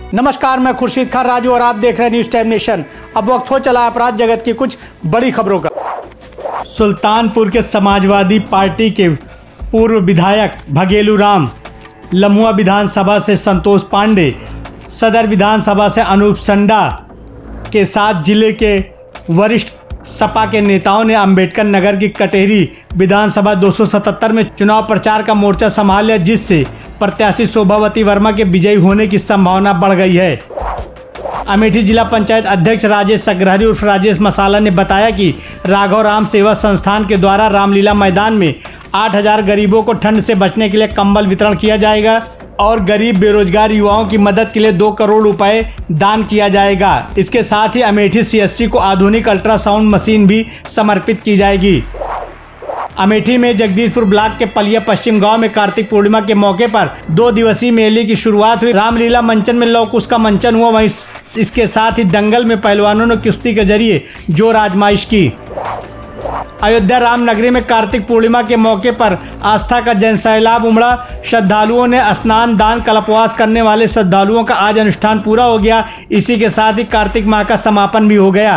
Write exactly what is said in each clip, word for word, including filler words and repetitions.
नमस्कार, मैं खुर्शीद खान राजू और आप देख रहे हैं न्यूज़ टाइम नेशन। अब वक्त हो चला अपराध जगत की कुछ बड़ी खबरों का। सुल्तानपुर के समाजवादी पार्टी के पूर्व विधायक भगेलू राम, लम्हुआ विधानसभा से संतोष पांडे, सदर विधानसभा से अनूप संडा के साथ जिले के वरिष्ठ सपा के नेताओं ने अंबेडकर नगर की कटेहरी विधानसभा दो सौ सतहत्तर में चुनाव प्रचार का मोर्चा संभाल लिया, जिससे प्रत्याशी शोभावती वर्मा के विजयी होने की संभावना बढ़ गई है। अमेठी जिला पंचायत अध्यक्ष राजेश अग्रहरी उर्फ राजेश मसाला ने बताया कि राघव राम सेवा संस्थान के द्वारा रामलीला मैदान में आठ हजार गरीबों को ठंड से बचने के लिए कंबल वितरण किया जाएगा और गरीब बेरोजगार युवाओं की मदद के लिए दो करोड़ रुपए दान किया जाएगा। इसके साथ ही अमेठी सीएससी को आधुनिक अल्ट्रासाउंड मशीन भी समर्पित की जाएगी। अमेठी में जगदीशपुर ब्लॉक के पलिया पश्चिम गांव में कार्तिक पूर्णिमा के मौके पर दो दिवसीय मेले की शुरुआत हुई। रामलीला मंचन में लौ कुश का मंचन हुआ, वहीं इसके साथ ही दंगल में पहलवानों ने कुश्ती के जरिए जोर आजमाइश की। अयोध्या रामनगरी में कार्तिक पूर्णिमा के मौके पर आस्था का जन सैलाब उमड़ा। श्रद्धालुओं ने स्नान दान कल्पवास करने वाले श्रद्धालुओं का आज अनुष्ठान पूरा हो गया। इसी के साथ ही कार्तिक माह का समापन भी हो गया।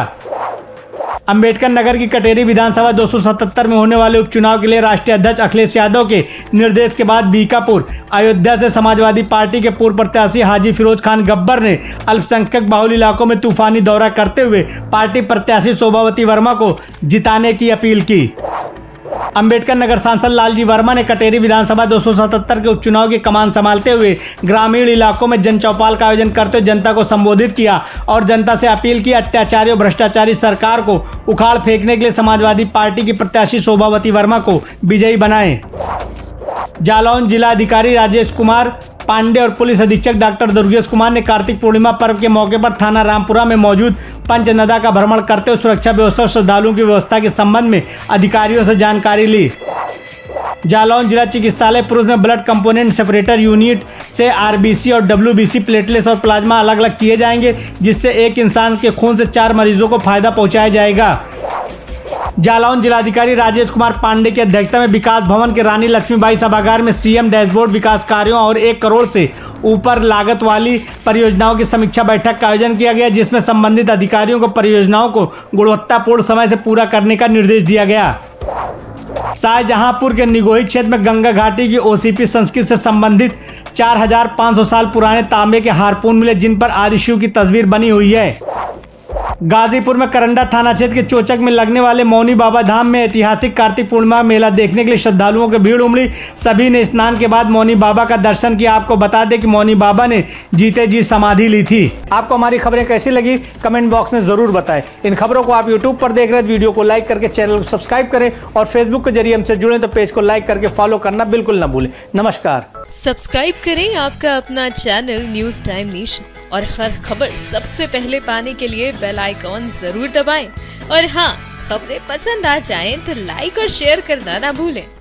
अंबेडकर नगर की कटेहरी विधानसभा दो सौ सतहत्तर में होने वाले उपचुनाव के लिए राष्ट्रीय अध्यक्ष अखिलेश यादव के निर्देश के बाद बीकापुर अयोध्या से समाजवादी पार्टी के पूर्व प्रत्याशी हाजी फिरोज खान गब्बर ने अल्पसंख्यक बाहुल इलाकों में तूफानी दौरा करते हुए पार्टी प्रत्याशी शोभावती वर्मा को जिताने की अपील की। अंबेडकर नगर सांसद लालजी वर्मा ने कटेहरी विधानसभा दो सौ सतहत्तर के उपचुनाव की कमान संभालते हुए ग्रामीण इलाकों में जन चौपाल का आयोजन करते हुए जनता को संबोधित किया और जनता से अपील की अत्याचारी और भ्रष्टाचारी सरकार को उखाड़ फेंकने के लिए समाजवादी पार्टी की प्रत्याशी शोभावती वर्मा को विजयी बनाएं। जालौन जिलाधिकारी राजेश कुमार पांडे और पुलिस अधीक्षक डॉक्टर दुर्गेश कुमार ने कार्तिक पूर्णिमा पर्व के मौके पर थाना रामपुरा में मौजूद पंचनदा का भ्रमण करते हुए सुरक्षा व्यवस्था और श्रद्धालुओं की व्यवस्था के संबंध में अधिकारियों से जानकारी ली। जालौन जिला चिकित्सालय पुरुष में ब्लड कंपोनेंट सेपरेटर यूनिट से आरबीसी और डब्ल्यूबीसी प्लेटलेट्स और प्लाज्मा अलग अलग किए जाएंगे, जिससे एक इंसान के खून से चार मरीजों को फायदा पहुंचाया जाएगा। जालौन जिलाधिकारी राजेश कुमार पांडे की अध्यक्षता में विकास भवन के रानी लक्ष्मीबाई सभागार में सीएम डैशबोर्ड विकास कार्यों और एक करोड़ से ऊपर लागत वाली परियोजनाओं की समीक्षा बैठक का आयोजन किया गया, जिसमें संबंधित अधिकारियों को परियोजनाओं को गुणवत्तापूर्ण समय से पूरा करने का निर्देश दिया गया। शाहजहांपुर के निगोही क्षेत्र में गंगा घाटी की ओसीपी संस्कृति से संबंधित चार हजार पाँच सौ साल पुराने तांबे के हारपून मिले, जिन पर आदिशिव की तस्वीर बनी हुई है। गाजीपुर में करंडा थाना क्षेत्र के चोचक में लगने वाले मौनी बाबा धाम में ऐतिहासिक कार्तिक पूर्णिमा मेला देखने के लिए श्रद्धालुओं की भीड़ उमड़ी। सभी ने स्नान के बाद मौनी बाबा का दर्शन किया। आपको बता दें कि मौनी बाबा ने जीते जी समाधि ली थी। आपको हमारी खबरें कैसी लगी कमेंट बॉक्स में जरूर बताएं। इन खबरों को आप यूट्यूब पर देख रहे हैं, वीडियो को लाइक करके चैनल को सब्सक्राइब करें और फेसबुक के जरिए हमसे जुड़े तो पेज को लाइक करके फॉलो करना बिल्कुल न भूलें। नमस्कार। सब्सक्राइब करें आपका अपना चैनल न्यूज़ टाइम नेशन और हर खबर सबसे पहले पाने के लिए बेल आइकॉन जरूर दबाएं। और हाँ, खबरें पसंद आ जाएं तो लाइक और शेयर करना ना भूलें।